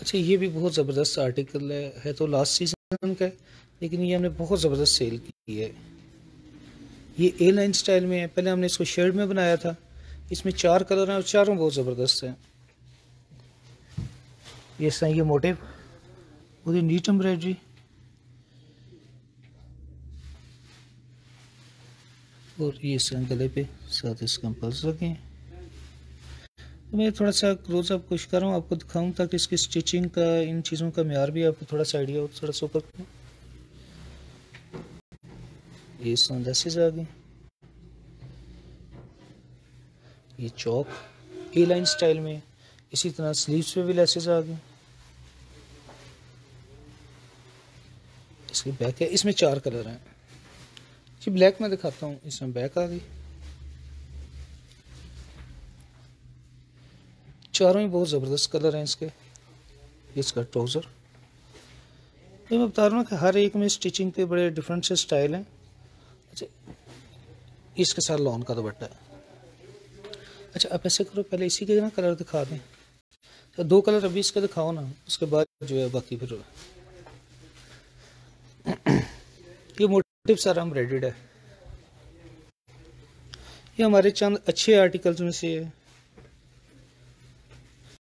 अच्छा, ये भी बहुत ज़बरदस्त आर्टिकल है तो लास्ट सीज़न का है, लेकिन ये हमने बहुत ज़बरदस्त सेल की है। ये ए लाइन स्टाइल में है, पहले हमने इसको शर्ट में बनाया था। इसमें 4 कलर हैं और चारों बहुत ज़बरदस्त हैं। ये इस तरह ये मोटिव, पूरी नीट एम्ब्रॉयडरी, और ये इस तरह गले पे साथ इसके पल्स लगे हैं। तो मैं थोड़ा सा क्लोज अप कोशिश कर रहा हूँ आपको दिखाऊं, ताकि इसकी स्टिचिंग का, इन चीज़ों का म्यार भी आपको थोड़ा सा आइडिया हो। थोड़ा सा ऊपर ये लेसेस आ गई, ये चौक ए लाइन स्टाइल में, इसी तरह स्लीव्स पे भी लेसेस आ गई। इसकी बैक है, इसमें 4 कलर हैं जी। ब्लैक में दिखाता हूँ, इसमें बैक आ गई। चारों ही बहुत ज़बरदस्त कलर हैं इसके। इसका ट्राउज़र, तो मैं बता रहा हूँ कि हर एक में स्टिचिंग के बड़े डिफरेंट से स्टाइल हैं। अच्छा, इसके साथ लॉन का दुपट्टा है। अच्छा, आप ऐसे करो, पहले इसी के ना कलर दिखा दें, तो 2 कलर अभी इसके दिखाओ ना, उसके बाद जो है बाकी फिर। ये मोटिव सारा एम्ब्रॉयडर्ड है। ये हमारे चंद अच्छे आर्टिकल्स में से है।